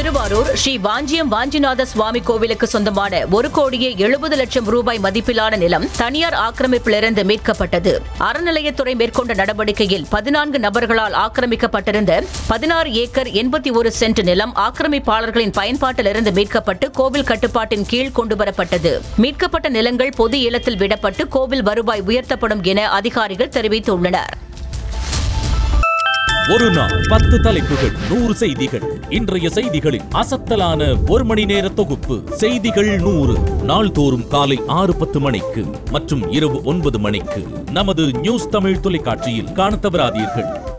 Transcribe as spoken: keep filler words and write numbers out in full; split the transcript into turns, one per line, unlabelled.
திருவாரூர் ஸ்ரீ வாஞ்சியம் வாஞ்சிநாத சுவாமி கோவிலுக்கு சொந்தமான ஒரு கோடியே எழுபது லட்சம் ரூபாய் மதிப்பிலான நிலம் தனியார் ஆக்கிரமிப்பிலிருந்து மீட்கப்பட்டது. அறநிலையத்துறை மேற்கொண்ட நடவடிக்கையில் பதினான்கு நபர்களால் ஆக்கிரமிக்கப்பட்டிருந்த பதினாறு ஏக்கர் எண்பத்தி ஒரு சென்ட் நிலம் ஆக்கிரமிப்பாளர்களின் பயன்பாட்டிலிருந்து மீட்கப்பட்டு கோவில் கட்டுப்பாட்டின் கீழ் கொண்டுவரப்பட்டது. மீட்கப்பட்ட நிலங்கள் பொது ஏலத்தில் விடப்பட்டு கோவில் வருவாய் உயர்த்தப்படும் என அதிகாரிகள் தெரிவித்துள்ளனர்.
ஒரு நாள் பத்து தலைப்புகள், நூறு செய்திகள். இன்றைய செய்திகளின் அசத்தலான ஒரு மணி நேர தொகுப்பு செய்திகள் நூறு. நாள்தோறும் காலை ஆறு பத்து மணிக்கு மற்றும் இரவு ஒன்பது மணிக்கு நமது நியூஸ் தமிழ் தொலைக்காட்சியில் காணத் தவறாதீர்கள்.